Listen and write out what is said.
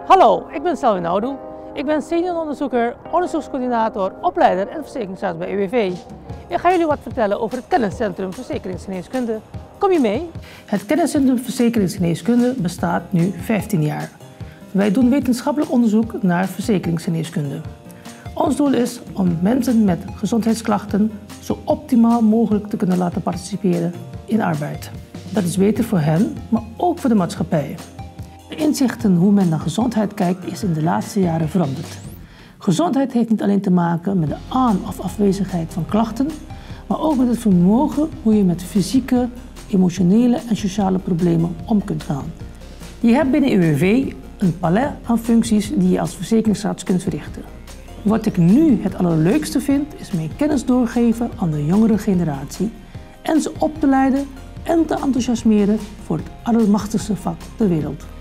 Hallo, ik ben Selwyn Oudoe. Ik ben senior onderzoeker, onderzoekscoördinator, opleider en verzekeringsarts bij UWV. Ik ga jullie wat vertellen over het kenniscentrum verzekeringsgeneeskunde. Kom je mee? Het kenniscentrum verzekeringsgeneeskunde bestaat nu 15 jaar. Wij doen wetenschappelijk onderzoek naar verzekeringsgeneeskunde. Ons doel is om mensen met gezondheidsklachten zo optimaal mogelijk te kunnen laten participeren in arbeid. Dat is beter voor hen, maar ook voor de maatschappij. De inzichten hoe men naar gezondheid kijkt is in de laatste jaren veranderd. Gezondheid heeft niet alleen te maken met de aan- of afwezigheid van klachten, maar ook met het vermogen hoe je met fysieke, emotionele en sociale problemen om kunt gaan. Je hebt binnen UWV een palet aan functies die je als verzekeringsarts kunt verrichten. Wat ik nu het allerleukste vind, is mijn kennis doorgeven aan de jongere generatie en ze op te leiden en te enthousiasmeren voor het allermachtigste vak ter wereld.